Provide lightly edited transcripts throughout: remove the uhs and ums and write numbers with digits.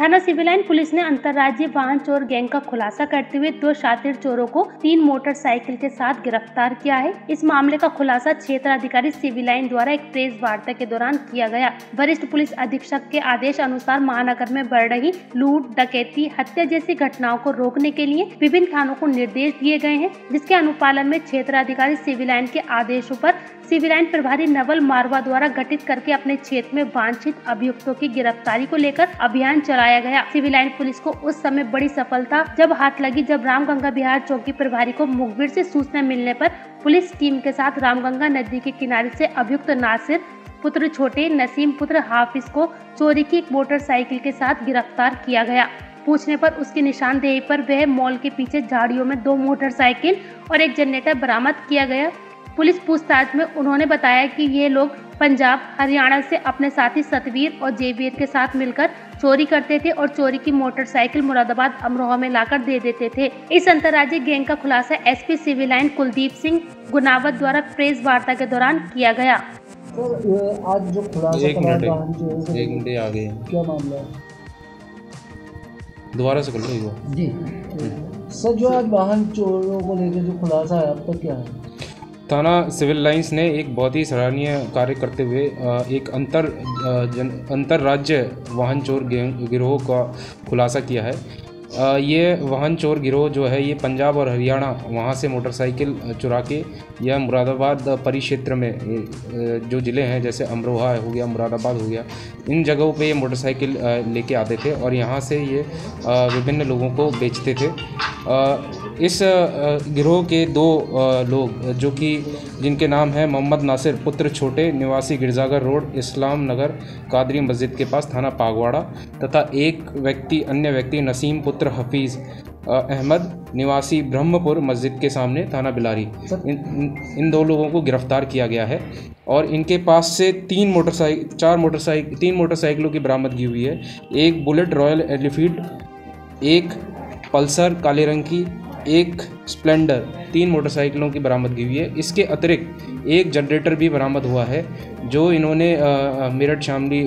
थाना civil line police ने अंतर्राज्यीय वाहन चोर गैंग का खुलासा करते हुए 2 शातिर चोरों को 3 मोटरसाइकिल के साथ गिरफ्तार किया है। इस मामले का खुलासा क्षेत्र अधिकारी सिविल लाइन द्वारा एक प्रेस वार्ता के दौरान किया गया। वरिष्ठ पुलिस अधीक्षक के आदेश अनुसार महानगर में बढ़ रही लूट, डकैती, हत्या जैसी घटनाओं को रोकने के लिए विभिन्न थानों को निर्देश दिए गए हैं, जिसके अनुपालन में क्षेत्र अधिकारी सिविल लाइन के आदेशों पर सिविल लाइन प्रभारी नवल मारवा द्वारा गठित करके अपने क्षेत्र में वांछित अभियुक्तों की गिरफ्तारी को लेकर अभियान चलाया गया। सिविल लाइन पुलिस को उस समय बड़ी सफलता जब हाथ लगी जब रामगंगा बिहार चौकी प्रभारी को मुखबिर से सूचना मिलने पर पुलिस टीम के साथ रामगंगा नदी के किनारे से अभियुक्त नासिर पुत्र छोटे, नसीम पुत्र हाफिज को चोरी की एक मोटरसाइकिल के साथ गिरफ्तार किया गया। पूछने पर उसकी निशानदेही पर वह मॉल के पीछे झाड़ियों में 2 मोटरसाइकिल और एक जनरेटर बरामद किया गया। पुलिस पूछताछ में उन्होंने बताया कि ये लोग पंजाब, हरियाणा से अपने साथी सतवीर और जेवीर के साथ मिलकर चोरी करते थे और चोरी की मोटरसाइकिल मुरादाबाद, अमरोहा में लाकर दे देते थे। इस अंतर्राज्यीय गैंग का खुलासा SP civil line Kuldeep Singh Gunawat द्वारा प्रेस वार्ता के दौरान किया गया। तो आज जो खुलासा एक मिनट आ गए, क्या मामला है? दोबारा से कर लो जी सर, जो आज वाहन चोरों को लेकर जो खुलासा है आपका क्या है? थाना सिविल लाइंस ने एक बहुत ही सराहनीय कार्य करते हुए एक अंतर्राज्य वाहन चोर गिरोह का खुलासा किया है। ये वाहन चोर गिरोह जो है ये पंजाब और हरियाणा वहाँ से मोटरसाइकिल चुरा के या मुरादाबाद परिक्षेत्र में जो ज़िले हैं जैसे अमरोहा हो गया, मुरादाबाद हो गया, इन जगहों पे ये मोटरसाइकिल लेके आते थे और यहाँ से ये विभिन्न लोगों को बेचते थे। इस गिरोह के 2 लोग जो कि जिनके नाम है मोहम्मद नासिर पुत्र छोटे, निवासी गिरजागर रोड, इस्लाम नगर कादरी मस्जिद के पास, थाना पागवाड़ा, तथा अन्य व्यक्ति नसीम पुत्र हफीज़ अहमद, निवासी ब्रह्मपुर मस्जिद के सामने, थाना बिलारी। इन 2 लोगों को गिरफ्तार किया गया है और इनके पास से 3 मोटरसाइकिलों की बरामदगी हुई है। एक बुलेट रॉयल एनफील्ड, एक पल्सर काले रंग की, एक स्प्लेंडर, 3 मोटरसाइकिलों की बरामदगी हुई है। इसके अतिरिक्त एक जनरेटर भी बरामद हुआ है जो इन्होंने मेरठ शामली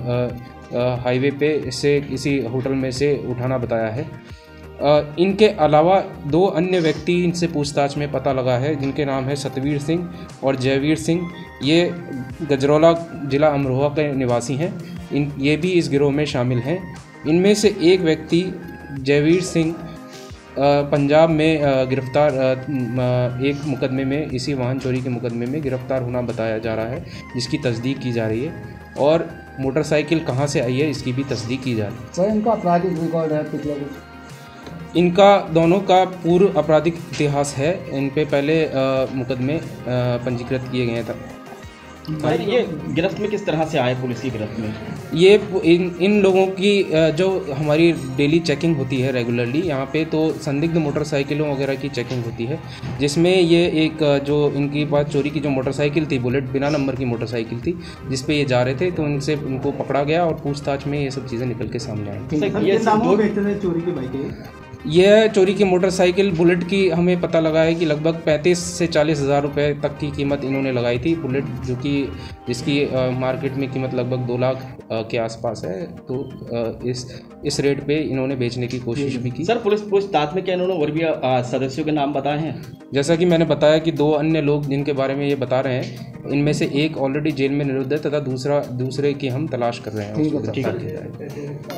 हाईवे पे से किसी होटल में से उठाना बताया है। इनके अलावा 2 अन्य व्यक्ति इनसे पूछताछ में पता लगा है जिनके नाम है सतवीर सिंह और जयवीर सिंह। ये गजरौला जिला अमरोहा के निवासी हैं। ये भी इस गिरोह में शामिल हैं। इनमें से एक व्यक्ति जयवीर सिंह पंजाब में गिरफ्तार एक मुकदमे में, इसी वाहन चोरी के मुकदमे में गिरफ्तार होना बताया जा रहा है, जिसकी तस्दीक की जा रही है और मोटरसाइकिल कहां से आई है इसकी भी तस्दीक की जा रही है। सर, इनका आपराधिक रिकॉर्ड है पिछला कुछ? इनका दोनों का पूर्व आपराधिक इतिहास है। इन पे पहले मुकदमे पंजीकृत किए गए थे। ये गिरफ्त में किस तरह से आए पुलिस की गिरफ्त में? ये इन लोगों की जो हमारी डेली चेकिंग होती है रेगुलरली यहाँ पे, तो संदिग्ध मोटरसाइकिलों वगैरह की चेकिंग होती है, जिसमें ये एक जो इनकी बात चोरी की जो मोटरसाइकिल थी, बुलेट बिना नंबर की मोटरसाइकिल थी जिस पे ये जा रहे थे, तो उनको पकड़ा गया और पूछताछ में ये सब चीज़ें निकल के सामने आई। यह चोरी की मोटरसाइकिल बुलेट की हमें पता लगा है कि लगभग 35 से 40 हज़ार रुपये तक की कीमत इन्होंने लगाई थी। बुलेट जो कि जिसकी मार्केट में कीमत लगभग 2 लाख के आसपास है, तो इस रेट पे इन्होंने बेचने की कोशिश भी की। सर, पुलिस पूछताछ में क्या इन्होंने और भी सदस्यों के नाम बताए हैं? जैसा कि मैंने बताया कि 2 अन्य लोग जिनके बारे में ये बता रहे हैं, इनमें से एक ऑलरेडी जेल में निरुद्ध है तथा दूसरे की हम तलाश कर रहे हैं।